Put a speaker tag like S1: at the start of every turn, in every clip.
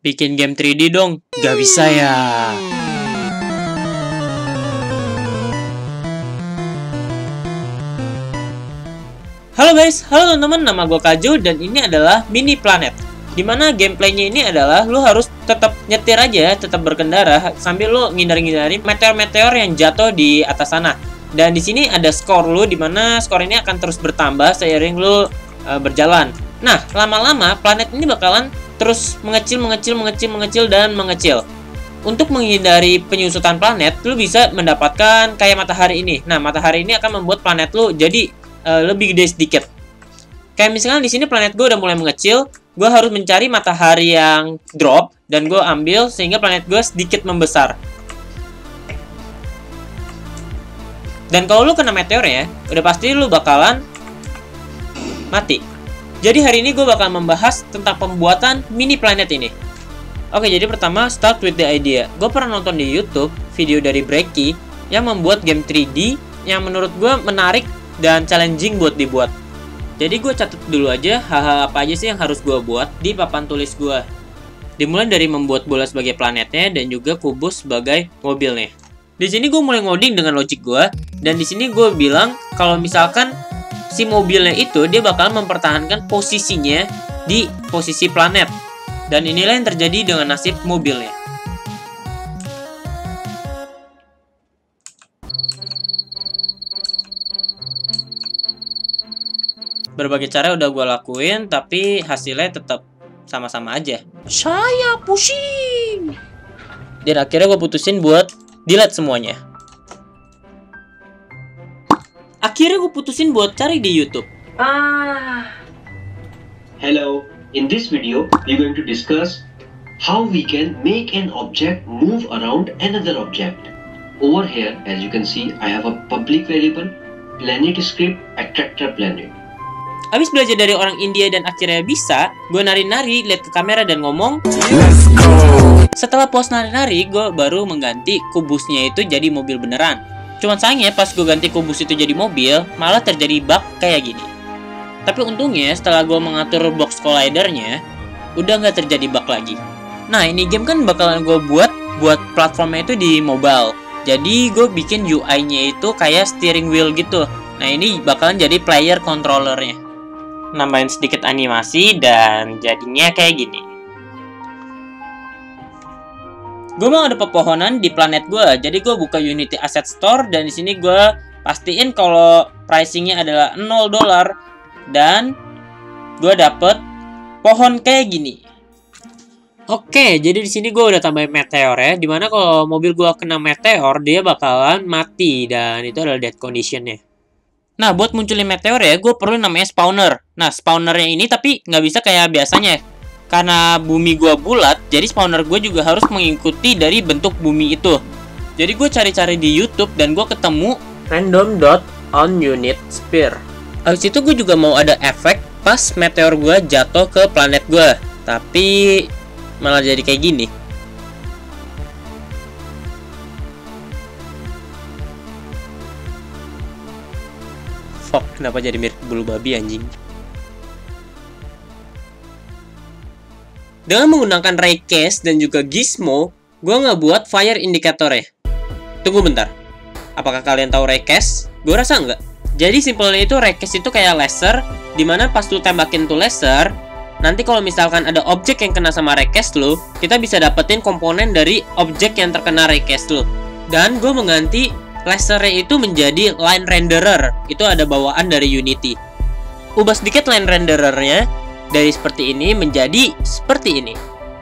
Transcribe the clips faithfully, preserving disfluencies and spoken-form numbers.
S1: Bikin game tiga D dong. Gak bisa ya. Halo guys, halo teman-teman, nama gue Kaju dan ini adalah Mini Planet. Dimana gameplaynya ini adalah lu harus tetap nyetir aja, tetap berkendara sambil lu ngindar-ngindari meteor-meteor yang jatuh di atas sana. Dan di sini ada skor lu, dimana skor ini akan terus bertambah seiring lu uh, berjalan. Nah, lama-lama planet ini bakalan terus mengecil, mengecil, mengecil, mengecil, dan mengecil. Untuk menghindari penyusutan planet, lu bisa mendapatkan kayak matahari ini. Nah, matahari ini akan membuat planet lu jadi uh, lebih gede sedikit. Kayak misalnya di sini planet gue udah mulai mengecil, gue harus mencari matahari yang drop dan gue ambil sehingga planet gue sedikit membesar. Dan kalau lu kena meteor ya, udah pasti lu bakalan mati. Jadi hari ini gue bakal membahas tentang pembuatan mini planet ini. Oke, jadi pertama start with the idea. Gue pernah nonton di YouTube video dari Breaky yang membuat game tiga D yang menurut gue menarik dan challenging buat dibuat. Jadi gue catat dulu aja hal-hal apa aja sih yang harus gue buat di papan tulis gue. Dimulai dari membuat bola sebagai planetnya dan juga kubus sebagai mobilnya. Di sini gue mulai ngoding dengan logic gue, dan di sini gue bilang kalau misalkan si mobilnya itu dia bakal mempertahankan posisinya di posisi planet. Dan inilah yang terjadi dengan nasib mobilnya. Berbagai cara udah gue lakuin, tapi hasilnya tetap sama-sama aja. Saya pusing. Dan akhirnya gue putusin buat delete semuanya. Akhirnya gue putusin buat cari di YouTube.
S2: Ah. Hello, in this video we're going to discuss how we can make an object move around another object. Over here, as you can see, I have a public variable planet script attractor planet.
S1: Abis belajar dari orang India dan akhirnya bisa, gue nari-nari, lihat ke kamera dan ngomong,
S3: Let's go.
S1: Setelah puas nari-nari, gue baru mengganti kubusnya itu jadi mobil beneran. Cuman sayangnya pas gue ganti kubus itu jadi mobil, malah terjadi bug kayak gini. Tapi untungnya setelah gue mengatur box collidernya, udah nggak terjadi bug lagi. Nah, ini game kan bakalan gue buat buat platformnya itu di mobile. Jadi gue bikin U I-nya itu kayak steering wheel gitu. Nah, ini bakalan jadi player controllernya. Nambahin sedikit animasi dan jadinya kayak gini. Gue mau ada pepohonan di planet gue, jadi gue buka Unity Asset Store dan di sini gue pastiin kalau pricingnya adalah nol dolar dan gue dapet pohon kayak gini. Oke, jadi di sini gue udah tambahin meteor ya, dimana kalau mobil gue kena meteor dia bakalan mati dan itu adalah dead conditionnya. Nah, buat munculin meteor ya, gue perlu namanya spawner. Nah, spawnernya ini tapi nggak bisa kayak biasanya. Karena bumi gue bulat, jadi spawner gue juga harus mengikuti dari bentuk bumi itu. Jadi gue cari-cari di YouTube dan gue ketemu random dot on unit sphere. Habis itu gue juga mau ada efek pas meteor gue jatuh ke planet gue. Tapi malah jadi kayak gini. Fuck, kenapa jadi mirip bulu babi anjing? Dengan menggunakan Raycast dan juga Gizmo, gue ngebuat fire indicator ya. Tunggu bentar. Apakah kalian tahu Raycast? Gue rasa enggak. Jadi simpelnya itu Raycast itu kayak laser, dimana pas lu tembakin tuh laser, nanti kalau misalkan ada objek yang kena sama Raycast lu, kita bisa dapetin komponen dari objek yang terkena Raycast lu. Dan gue mengganti lasernya itu menjadi line renderer. Itu ada bawaan dari Unity. Ubah sedikit line renderernya dari seperti ini menjadi seperti ini.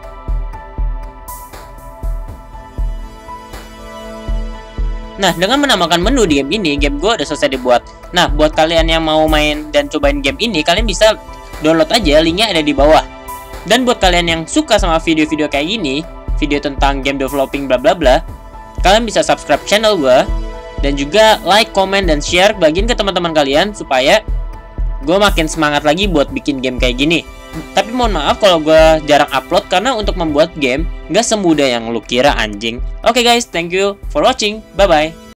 S1: Nah, dengan menambahkan menu di game ini, game gue udah selesai dibuat. Nah, buat kalian yang mau main dan cobain game ini, kalian bisa download aja, linknya ada di bawah. Dan buat kalian yang suka sama video-video kayak gini, video tentang game developing bla bla bla, kalian bisa subscribe channel gue, dan juga like, comment, dan share, bagiin ke teman-teman kalian supaya gue makin semangat lagi buat bikin game kayak gini. Tapi mohon maaf kalau gue jarang upload karena untuk membuat game gak semudah yang lu kira anjing. Oke guys, thank you for watching. Bye bye.